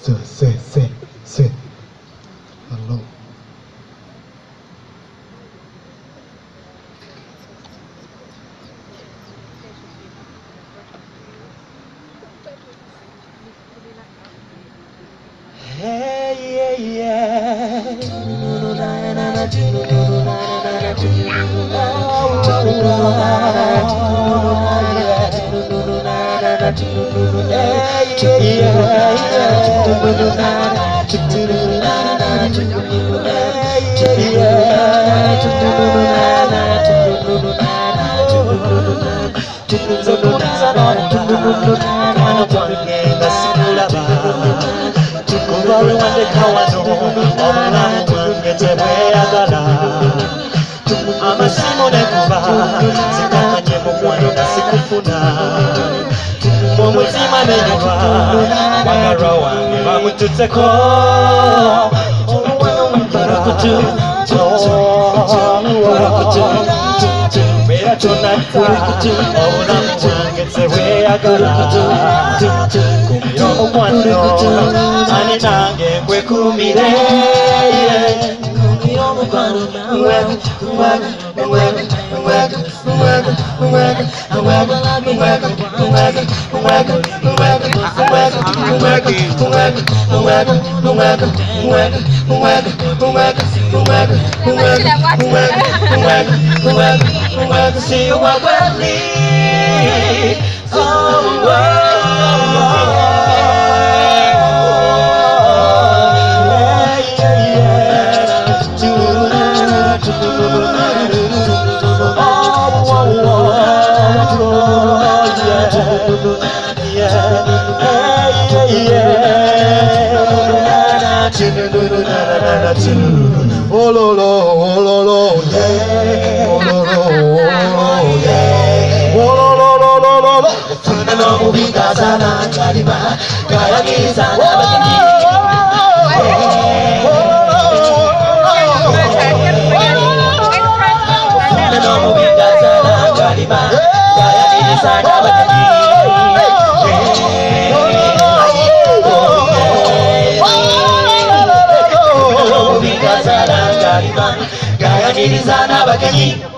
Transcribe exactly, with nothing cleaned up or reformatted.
Sit, sit, sit, sit. Hello. Hey, yeah, yeah. Amasimone kuba zikakanye mu mwana nasikufuna Mumutima nenyuba Wagara wange bamututseko Barukutu Barukutu Mera tonata Obulamu bwange tebweyagala Kumira omwana Ani nange nkwekumire See what we're need. Oh, oh lo lo, oh lo lo, yeah. Oh lo lo, oh yeah. Oh lo lo lo lo lo lo. Tunano mubika sana kalima kaya kisana bagini. Tunano mubika sana kalima kaya kisana bagini. Gaya diri sana bagani